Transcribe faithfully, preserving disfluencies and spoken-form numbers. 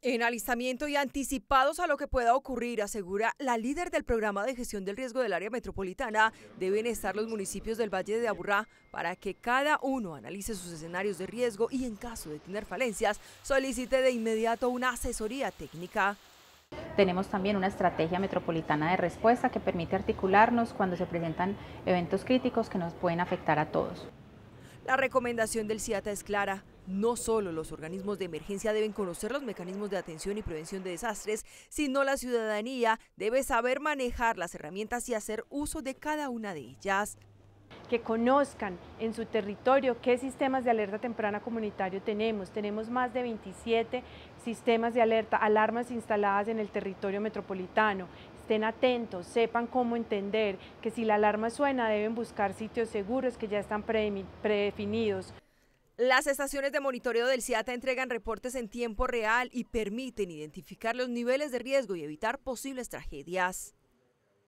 En alistamiento y anticipados a lo que pueda ocurrir, asegura la líder del programa de gestión del riesgo del área metropolitana, deben estar los municipios del Valle de Aburrá para que cada uno analice sus escenarios de riesgo y en caso de tener falencias, solicite de inmediato una asesoría técnica. Tenemos también una estrategia metropolitana de respuesta que permite articularnos cuando se presentan eventos críticos que nos pueden afectar a todos. La recomendación del CIATA es clara. No solo los organismos de emergencia deben conocer los mecanismos de atención y prevención de desastres, sino la ciudadanía debe saber manejar las herramientas y hacer uso de cada una de ellas. Que conozcan en su territorio qué sistemas de alerta temprana comunitario tenemos. Tenemos más de veintisiete sistemas de alerta, alarmas instaladas en el territorio metropolitano. Estén atentos, sepan cómo entender que si la alarma suena deben buscar sitios seguros que ya están predefinidos. Las estaciones de monitoreo del CIATA entregan reportes en tiempo real y permiten identificar los niveles de riesgo y evitar posibles tragedias.